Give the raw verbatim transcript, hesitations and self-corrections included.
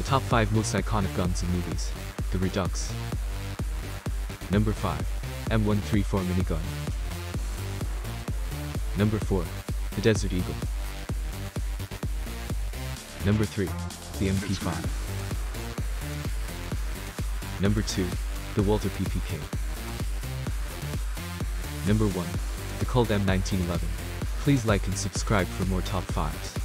The top five most iconic guns in movies. The Redux. Number five. M one thirty-four minigun. Number four. The Desert Eagle. Number three. The M P five. Number two. The Walter P P K. Number one. The Colt M nineteen eleven. Please like and subscribe for more top fives.